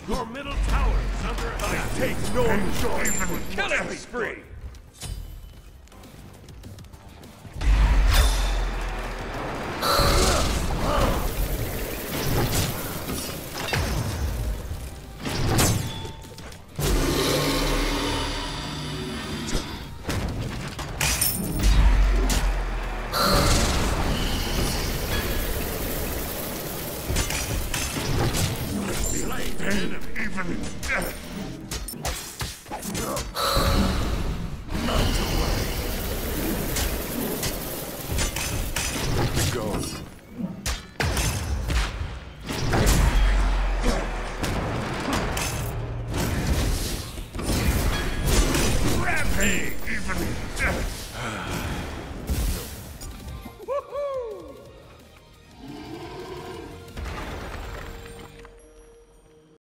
Your middle tower is under attack. I take no enjoyment. Killing spree. Even death. Go. Rampage. Even death.